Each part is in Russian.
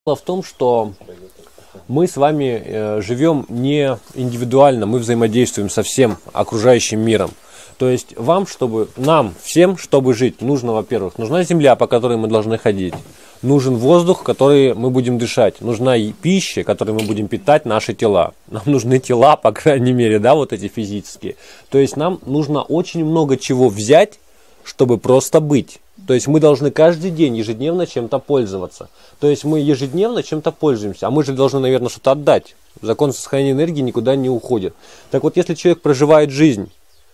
Дело в том, что мы с вами живем не индивидуально, мы взаимодействуем со всем окружающим миром. То есть нам всем, чтобы жить, нужно, во-первых, нужна земля, по которой мы должны ходить. Нужен воздух, который мы будем дышать. Нужна пища, которой мы будем питать наши тела. Нам нужны тела, по крайней мере, да, вот эти физические. То есть нам нужно очень много чего взять, чтобы просто быть. То есть мы должны каждый день, ежедневно чем-то пользоваться. То есть мы ежедневно чем-то пользуемся, а мы же должны, наверное, что-то отдать. Закон сохранения энергии никуда не уходит. Так вот, если человек проживает жизнь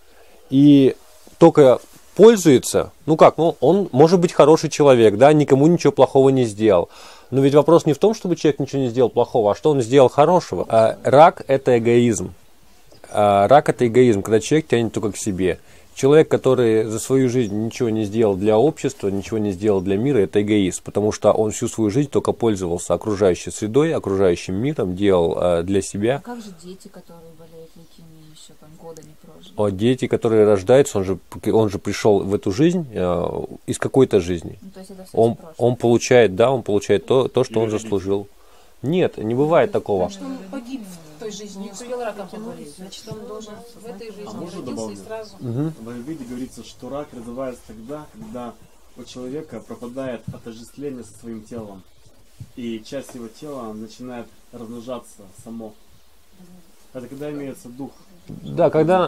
и только пользуется, он может быть хороший человек, да, никому ничего плохого не сделал. Но ведь вопрос не в том, чтобы человек ничего не сделал плохого, а что он сделал хорошего. Рак – это эгоизм. Рак – это эгоизм, когда человек тянет только к себе. Человек, который за свою жизнь ничего не сделал для общества, ничего не сделал для мира, это эгоист, потому что он всю свою жизнь только пользовался окружающей средой, окружающим миром, делал для себя. А как же дети, которые болеют лейкемией, еще там года не прожили? Дети, которые рождаются, он же пришел в эту жизнь из какой-то жизни. Ну, то есть это все он получает то, что он заслужил. Нет, не бывает такого. Что он погиб в той жизни, не успел раком поболеть, значит, он должен в этой жизни родился и сразу. В Аюрведе говорится, что рак развивается тогда, когда у человека пропадает отождествление со своим телом, и часть его тела начинает размножаться само. Это когда имеется дух. Да,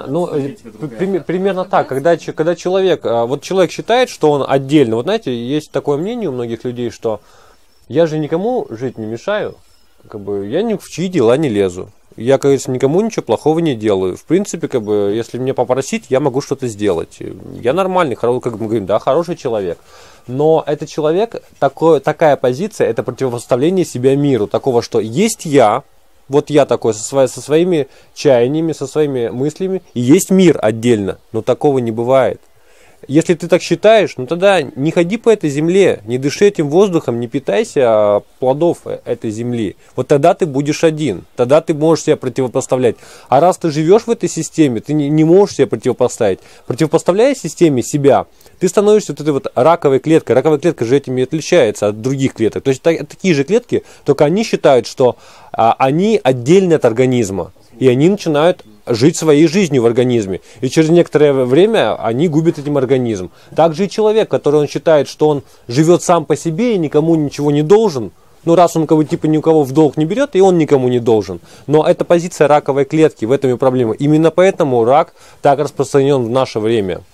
примерно так, когда человек считает, что он отдельно, вот знаете, есть такое мнение у многих людей, что я же никому жить не мешаю, я ни в чьи дела не лезу. Я, кажется, никому ничего плохого не делаю. В принципе, если меня попросить, я могу что-то сделать. Я нормальный, как мы говорим, да, хороший человек. Но этот человек, такая позиция, это противопоставление себя миру. Такого, что есть я, вот я такой, со своими чаяниями, со своими мыслями, и есть мир отдельно. Но такого не бывает. Если ты так считаешь, тогда не ходи по этой земле, не дыши этим воздухом, не питайся плодов этой земли. Вот тогда ты будешь один, тогда ты можешь себя противопоставлять. А раз ты живешь в этой системе, ты не можешь себя противопоставить. Противопоставляя системе себя, ты становишься вот этой вот раковой клеткой. Раковая клетка же этим и отличается от других клеток. То есть такие же клетки, только они считают, что они отдельны от организма. И они начинают жить своей жизнью в организме. И через некоторое время они губят этим организм. Также и человек, который он считает, что он живет сам по себе и никому ничего не должен. Раз он ни у кого в долг не берет, и он никому не должен. Но это позиция раковой клетки, в этом и проблема. Именно поэтому рак так распространен в наше время.